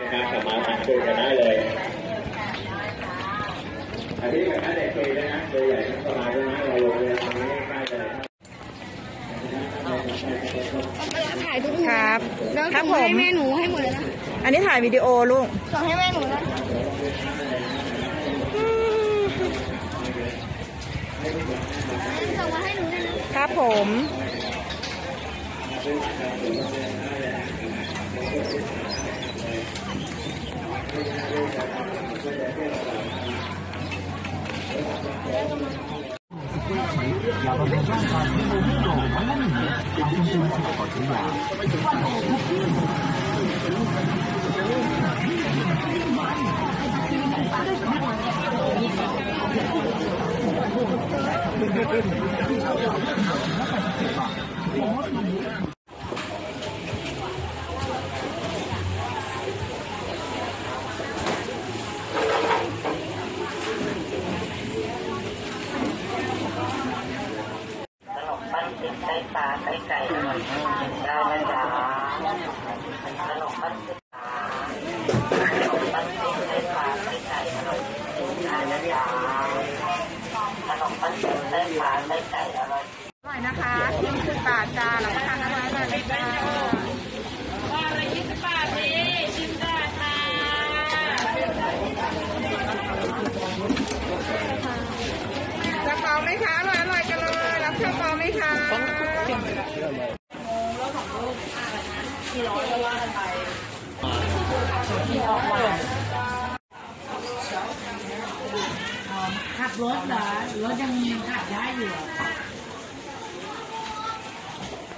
นะครับสามารถมาคุยกันได้เลยอันนี้เป็นเด็กฟรีด้วยนะตัวใหญ่ทั้งสบายด้วยนะเราลงเรือตรงนี้ใกล้เลยถ่ายทุกครับแล้วส่งให้แม่หนูให้หมดเลยนะอันนี้ถ่ายวิดีโอลูกส่งให้แม่หนูนะส่งมาให้หนูได้นะครับผมไก่ปลาไก่ไก่อร่อยได้ไหมจ๊ะขนมปังไก่ปลาขนมปังไก่ปลาไก่ไก่อร่อยได้ไหมจ๊ะขนมปังไก่ปลาไก่ไก่อร่อยนะคะ20 บาทจ้าแล้วก็ทานอาหารเลยจ้าว่าอะไร20 บาทดีชิมได้ค่ะกระเป๋าไหมคะอร่อยกันเลยรับกระเป๋าไหมคะขับรถเหรอรถยังขับได้อยู่